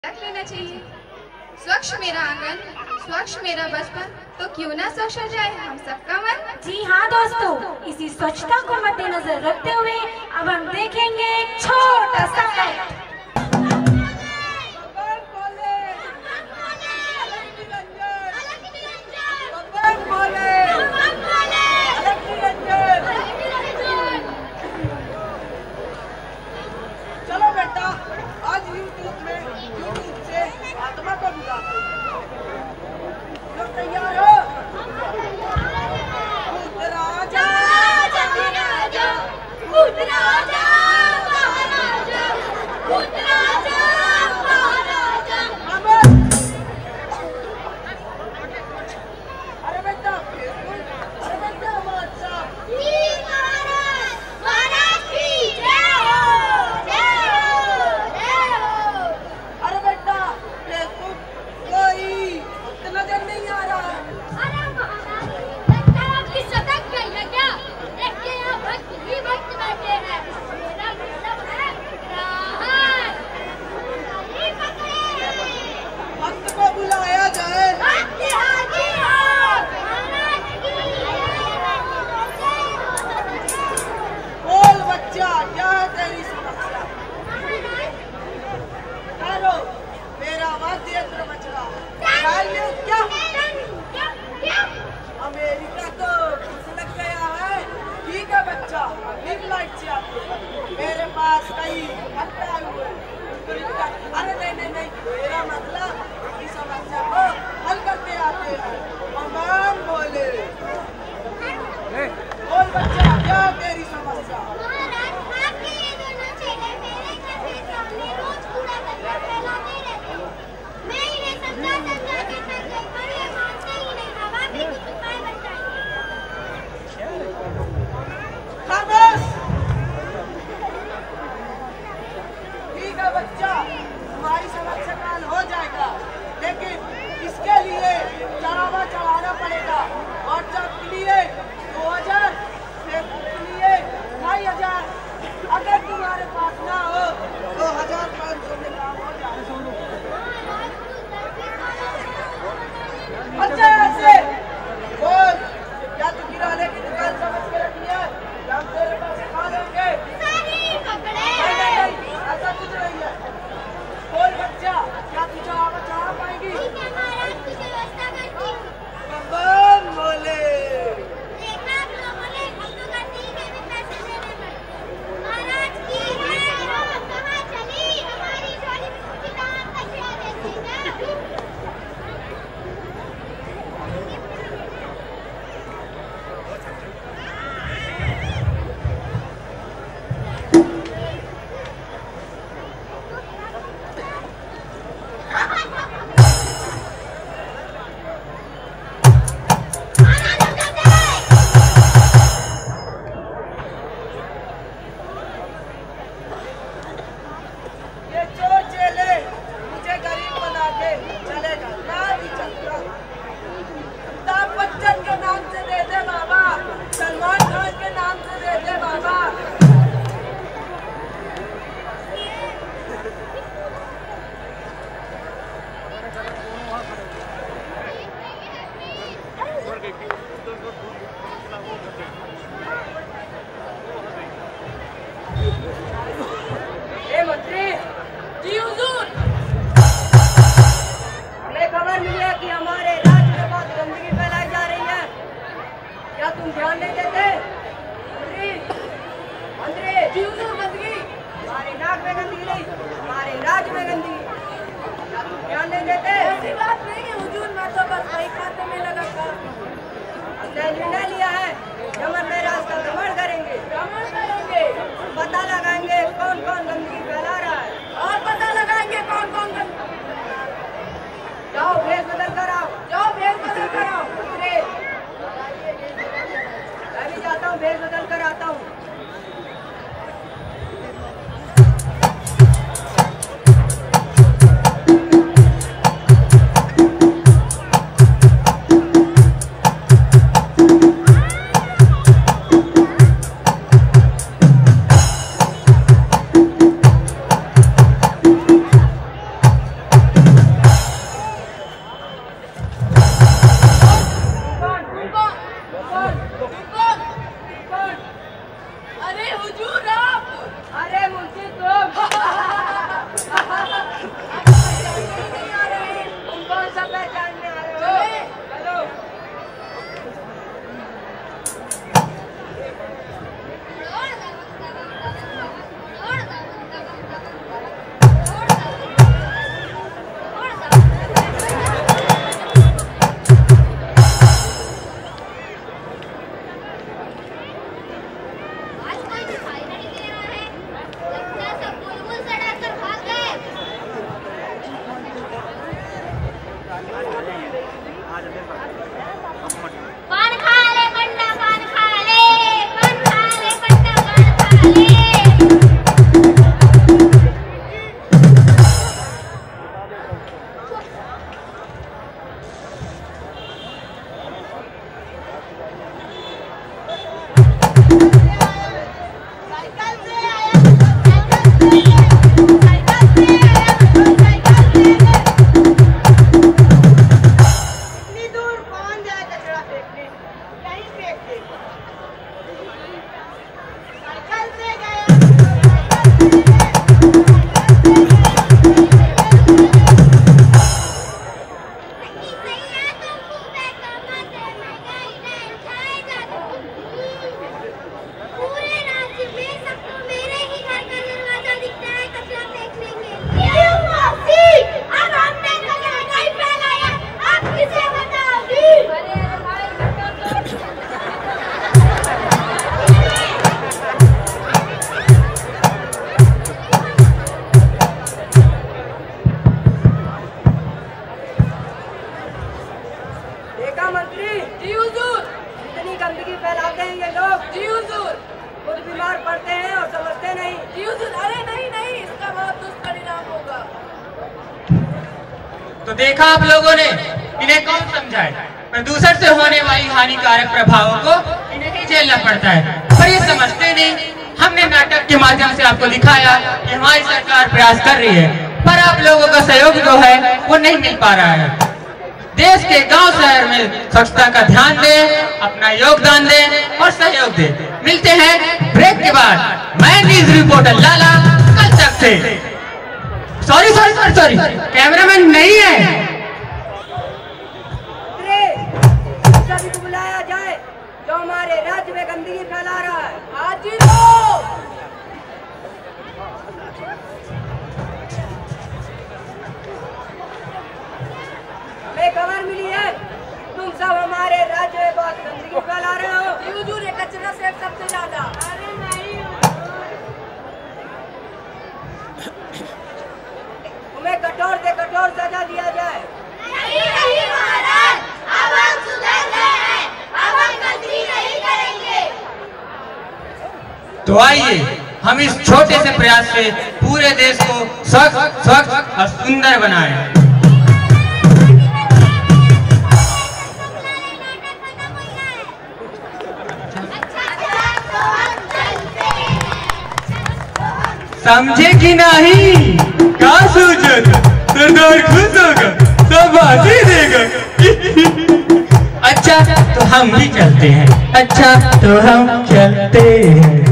रख लेना चाहिए। स्वच्छ मेरा आंगन, स्वच्छ मेरा बचपन, तो क्यों ना स्वच्छ हो जाए हम सबका मन। जी हाँ दोस्तों, इसी स्वच्छता को मद्देनजर रखते हुए अब हम देखेंगे एक छोटा सा एक्ट। चलो बेटा, आज यूट्यूब से आत्मा को बुलाते हैं। सब तैयार हो? राजा राजा राजा महाराजा राजा महाराजा। अरे बेटा, अरे बेटा बादशाह महाराज की जय हो, जय हो, जय हो। अरे बेटा, कोई नजर नहीं आ रहा। अरे महाराज, लगता है आपकी सतक गई है क्या? देखिए यहाँ भक्त ही भक्त बैठे हैं। मेरा मतलब है राहत। ताली पकड़े। भक्त को बुलाया जाए। भक्त हाजिर हो। महाराज की बोल बच्चा, क्या है तेरी समस्या? ठहरो, मेरा वाद्य यंत्र बज रहा है। क्या? अमेरिका तो लग गया है। ठीक है बच्चा, बिग लाइट से आते हैं। मेरे पास कई भक्त आए हुए हैं। अरे नहीं, मेरा मतलब इस समस्या को हल करके आते हैं। भगवान बोले। बोल बच्चा, क्या तेरी समस्या? महाराज, आपके ये दोनों चेले मेरे घर के सामने रोज कूड़ा कचरा फैलाते रहते हैं। मैं इन्हें समझा के थक गई, पर ये मानते ही नहीं। अब आप ही कुछ उपाय बताइए। खामोश। ठीक है बच्चा, तुम्हारी समस्या का हल हो जाएगा, लेकिन इसके लिए चढ़ावा चढ़ाना पड़ेगा। व्हाट्सएप के लिए 2000, फेसबुक के लिए 2500। अगर तुम्हारे पास ना हो तो 1500 में काम हो जाएगा। बच्चा ऐसे बोल, क्या तू किराने की दुकान समझ के रखी है? हम तेरे पास खा लेंगे। ताली पकड़े। नहीं, ऐसा कुछ नहीं है। बोल बच्चा, क्या तू चढ़ावा चढ़ा पाएगी? ठीक है महाराज, कुछ व्यवस्था करती हूँ। भगवान बोले। देखा आप लोगों ने, हम तो करती ही नहीं पैसे देने में। महाराज की है, रोक कहाँ चली? हमारी झोली में कुछ दाम कचरा देती है। ये चोर चेले मुझे गरीब बना के चलेगा, ना भी चलता। अमिताभ बच्चन के नाम से दे दे बाबा, सलमान खान के नाम से दे दे बाबा। ए मंत्री जी, हुजूर। हमें खबर मिली है कि हमारे राज्य में बहुत गंदगी फैलाई जा रही है। क्या तुम ध्यान नहीं देते? मंत्री जी, हुजूर। गंदगी हमारे नाक में गंदगी नहीं, हमारे राज्य में गंदगी। क्या तुम ध्यान नहीं देते? ऐसी बात नहीं है हुजूर, मैं तो बस वही खाते में लगा था। हमने निर्णय लिया है, यमन में राज का भ्रमण करेंगे। पता लगाएंगे कौन कौन गंदगी फैला रहा है, और पता लगाएंगे कौन कौन गंदगी। जाओ भेष बदल कर आओ, जाओ भेष बदल कर आओ। मैं भी जाता हूँ, भेष बदल कर आता हूँ। मार पड़ते हैं और समझते नहीं। जी हुजूर, अरे नहीं नहीं, इसका बहुत दुष्परिणाम होगा। तो देखा आप लोगों ने, इन्हें कौन समझाए? प्रदूषण से होने वाली हानिकारक प्रभावों को इन्हें ही झेलना पड़ता है, पर ये समझते नहीं। हमने नाटक के माध्यम से आपको दिखाया कि हमारी सरकार प्रयास कर रही है, पर आप लोगों का सहयोग जो है वो नहीं मिल पा रहा है। देश के गांव शहर में स्वच्छता का ध्यान दें, अपना योगदान दें और सहयोग दें। मिलते हैं ब्रेक के बाद। मैं न्यूज रिपोर्टर लाला कल तक से। सॉरी, कैमरामैन नहीं है। सभी को बुलाया जाए जो हमारे राज्य में गंदगी फैला रहा है। हाजिर हो। हमें खबर मिली है तुम सब हमारे राज्य में बहुत गंदगी फैला रहे हो। जी हुजूर, ये कचरा से सबसे ज्यादा। अरे नहीं, तुम्हें कठोर से कठोर सजा दिया जाए। नहीं महाराज, अब हम सुधर गए हैं, अब हम गंदगी नहीं करेंगे। तो आइए हम इस छोटे से प्रयास से पूरे देश को स्वच्छ और सुंदर बनाएं। समझे कि नहीं? का सूझन सरदार खुश होगा, सब बाजी देगा। अच्छा तो हम भी चलते हैं।